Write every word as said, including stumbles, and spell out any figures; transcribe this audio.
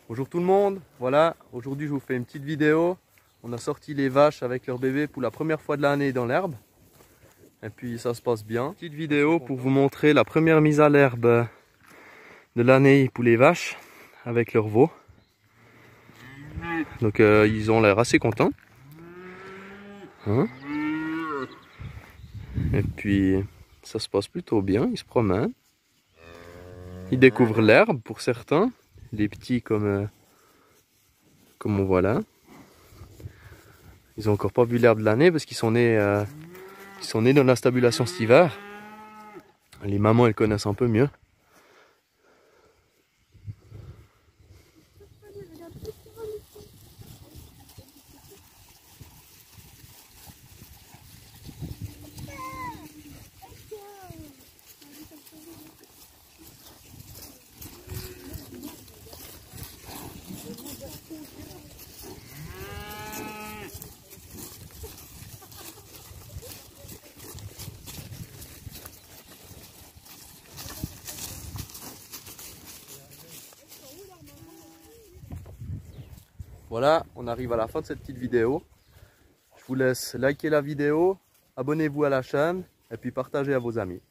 Bonjour tout le monde, voilà, aujourd'hui je vous fais une petite vidéo. On a sorti les vaches avec leur bébé pour la première fois de l'année dans l'herbe. Et puis ça se passe bien. Petite vidéo pour vous montrer la première mise à l'herbe de l'année pour les vaches avec leurs veaux. Donc euh, ils ont l'air assez contents. Hein? Et puis ça se passe plutôt bien, ils se promènent. Ils découvrent l'herbe pour certains, les petits comme, euh, comme on voit là. Ils n'ont encore pas vu l'herbe de l'année parce qu'ils sont nés, euh, ils sont nés dans la stabulation cet hiver. Les mamans elles connaissent un peu mieux. Voilà, on arrive à la fin de cette petite vidéo. Je vous laisse liker la vidéo, abonnez-vous à la chaîne et puis partagez à vos amis.